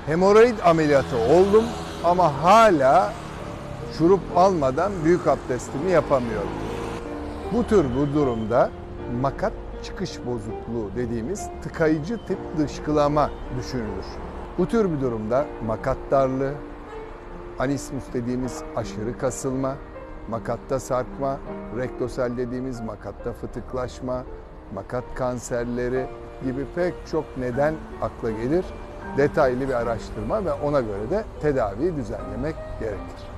Hemoroid ameliyatı oldum ama hala şurup almadan büyük abdestimi yapamıyorum. Bu durumda makat çıkış bozukluğu dediğimiz tıkayıcı tip dışkılama düşünülür. Bu tür bir durumda makat darlığı, anismus dediğimiz aşırı kasılma, makatta sarkma, rektosel dediğimiz makatta fıtıklaşma, makat kanserleri gibi pek çok neden akla gelir. Detaylı bir araştırma ve ona göre de tedaviyi düzenlemek gerekir.